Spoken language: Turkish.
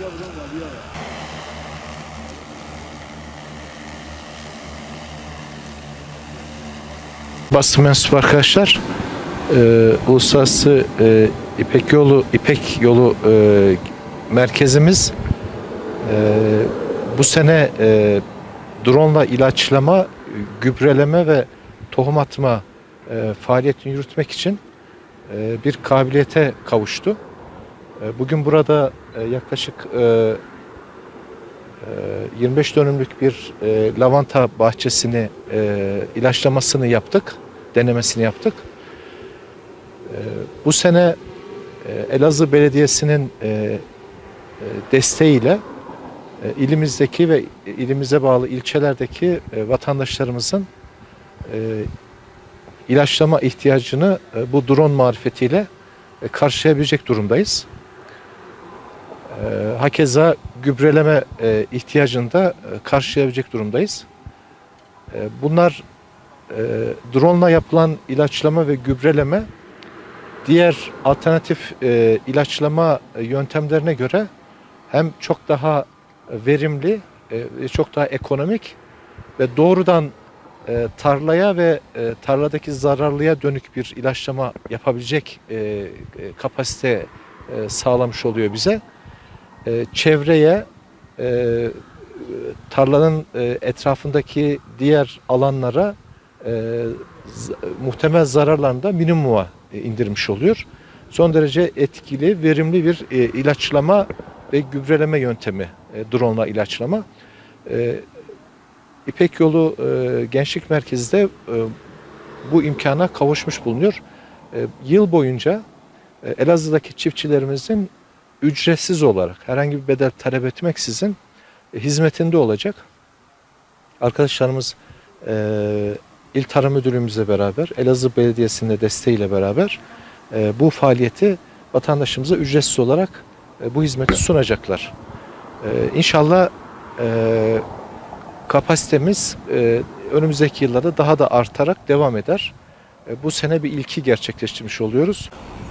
Basın mensubu arkadaşlar, Uluslararası İpek Yolu merkezimiz bu sene drone'la ilaçlama, gübreleme ve tohum atma faaliyetini yürütmek için bir kabiliyete kavuştu. Bugün burada yaklaşık 25 dönümlük bir lavanta bahçesini ilaçlamasını yaptık, denemesini yaptık. Bu sene Elazığ Belediyesi'nin desteğiyle ilimizdeki ve ilimize bağlı ilçelerdeki vatandaşlarımızın ilaçlama ihtiyacını bu drone marifetiyle karşılayabilecek durumdayız. Hakeza gübreleme ihtiyacını da karşılayabilecek durumdayız. Bunlar drone'la yapılan ilaçlama ve gübreleme diğer alternatif ilaçlama yöntemlerine göre hem çok daha verimli, çok daha ekonomik ve doğrudan tarlaya ve tarladaki zararlıya dönük bir ilaçlama yapabilecek kapasite sağlamış oluyor bize. Çevreye, tarlanın etrafındaki diğer alanlara muhtemel zararlarını da minimuma indirmiş oluyor. Son derece etkili, verimli bir ilaçlama ve gübreleme yöntemi, drone'la ilaçlama. İpek Yolu Gençlik Merkezi de bu imkana kavuşmuş bulunuyor. Yıl boyunca Elazığ'daki çiftçilerimizin ücretsiz olarak herhangi bir bedel talep etmeksizin hizmetinde olacak. Arkadaşlarımız İl Tarım Müdürlüğümüzle beraber, Elazığ Belediyesi'nin de desteğiyle beraber bu faaliyeti vatandaşımıza ücretsiz olarak bu hizmeti sunacaklar. İnşallah kapasitemiz önümüzdeki yıllarda daha da artarak devam eder. Bu sene bir ilki gerçekleştirmiş oluyoruz.